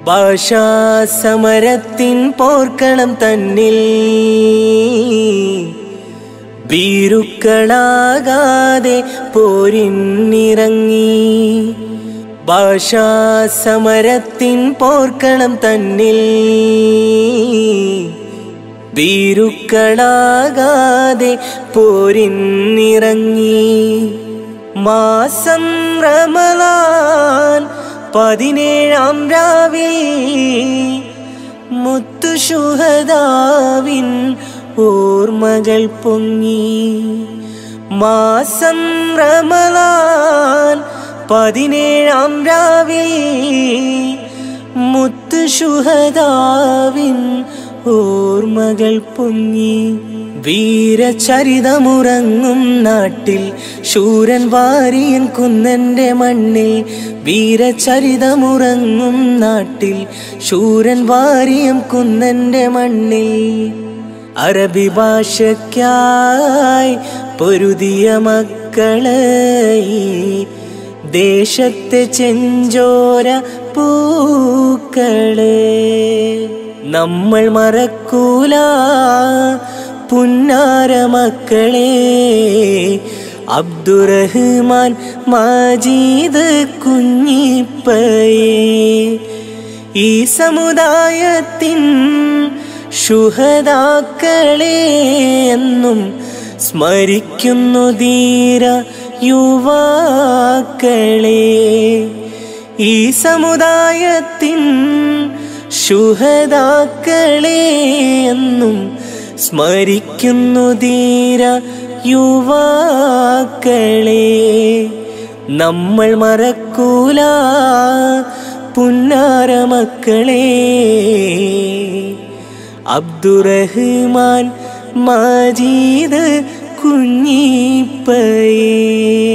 ഭാഷാ സമരത്തിൻ പോർക്കളം തന്നിൽ ഭീരുക്കളാകാതെ പോരിന്നിറങ്ങി. ഭാഷാ സമരത്തിൻ പോർക്കളം തന്നിൽ ഭീരുക്കളാകാതെ പോരിന്നിറങ്ങി. മാസം റമളാൻ 17-ാം രാവിൽ മുത്തുശുഹദാവിൻ ഓർമ്മകൾ പൊങ്ങി. മാസം റമളാൻ 17-ാം രാവിൽ മുത്തുശുഹദാവിൻ ഓർമ്മകൾ പൊങ്ങി. വീരചരിതമുറങ്ങും നാട്ടിൽ ശൂരൻ വാരിയൻ കുന്നന്റെ മണ്ണിൽ. വീരചരിതമുറങ്ങും നാട്ടിൽ ശൂരൻ വാരിയം കുന്നന്റെ മണ്ണിൽ. അറബി ഭാഷയ്ക്കായി പൊരുതിയ മക്കളെ ദേശത്തെ ചെഞ്ചോര പൂക്കളെ നമ്മൾ മറക്കൂല പുന്നാര മക്കളെ. അബ്ദുറഹ്മാൻ മജീദ് കുഞ്ഞിപ്പയെ ഈ സമുദായത്തിൻ ശുഹദാക്കളെ എന്നും സ്മരിക്കുന്നു ധീര യുവാക്കളെ. ഈ സമുദായത്തിൻ ശുഹദാക്കളെ എന്നും സ്മരിക്കുന്നു ധീര യുവാക്കളെ. നമ്മൾ മറക്കൂല പുന്നാര മക്കളെ. അബ്ദുറഹ്മാൻ മജീദ് കുഞ്ഞിപ്പയെ.